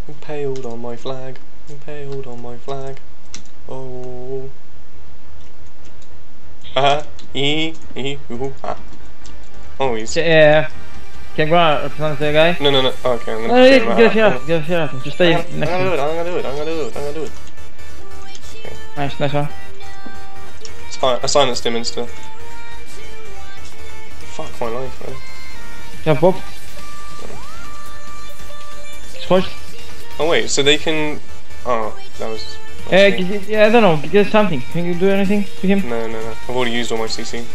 Impaled on my flag. Impaled on my flag. Oh. Ah. Ah. Oh, he's. Yeah. Can I go out represent the guy? No. Okay, I'm gonna. No, get a fear out. Just stay I'm next to gonna him. do it. I'm gonna do it. Okay. Nice one. I silenced him insta. Fuck my life, man. Yeah, Bob. Squash. Oh wait, so they can. Oh, that was. Yeah, I don't know. Get something. Can you do anything to him? No. I've already used all my CC.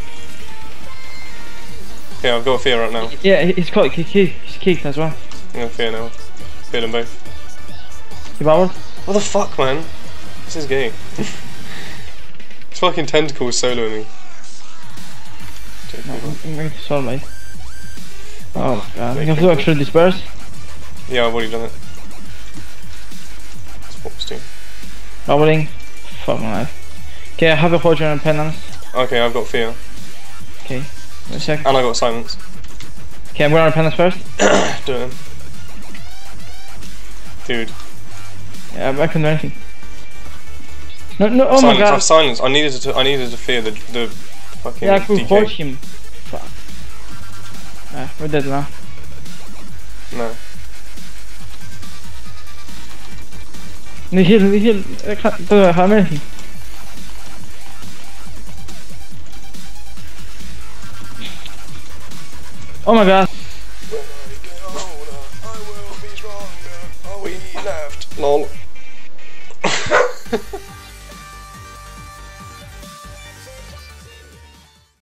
Yeah, I've got a fear right now. Yeah, he's caught. He's kicked as well. I'm gonna fear now. Fear them both. He powered. What the fuck, man? This is gay. It's fucking tentacles soloing me. Sorry, mate. Oh my god. You have to actually disperse. Yeah, I've already done it. It's to. Doubling. Fuck my life. Okay, I have a fortune and penance. Okay, I've got fear. Okay. Wait a sec. And I got silence. Okay, I'm going on penance first. Do it then. Dude. Yeah, I couldn't do anything. No, oh silence, my god. I've silenced. I needed to fear the fucking. Yeah, I could DK. forge him. Fuck. We're dead now. No. The heal. I can't do anything. Oh my god.